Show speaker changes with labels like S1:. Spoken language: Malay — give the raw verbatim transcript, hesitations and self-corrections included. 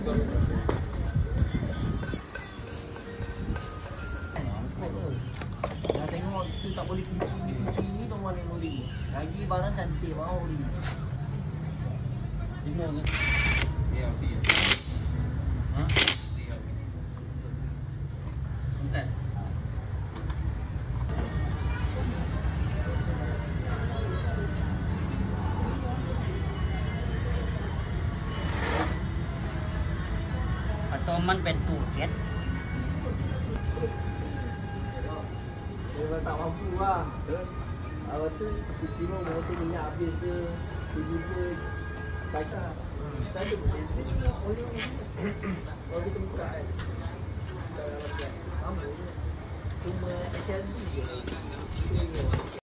S1: Dah tengok tu tak boleh kunci ni, kunci ni tu mana yang boleh. Lagi barang cantik mau beli. Lima ke? Ya, okey. Ha? Bukan.
S2: Atau man pen tuket.
S1: Memang tak mampu lah. Awak tu kira motor minyak habis ke, tujuh ke, baca. Tak ada bensin. Kalau kita buka kan. Sama je. Cuma H L D je.